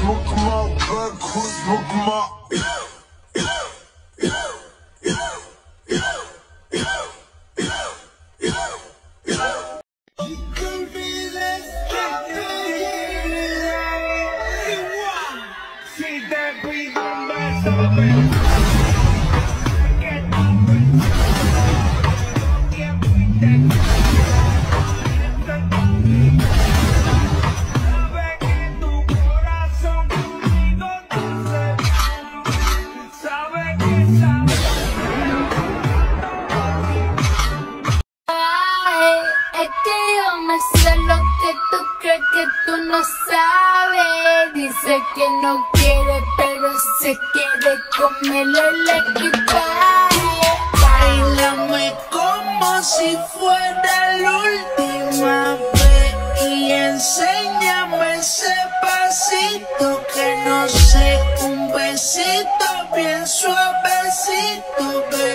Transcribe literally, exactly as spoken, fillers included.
smoke 'em out, backwards, smoke 'em out. No sabe, dice que no quiere, pero se quiere comerle el equipaje. Báilame como si fuera la última vez y enséñame ese pasito que no sé, un besito bien suavecito, baby.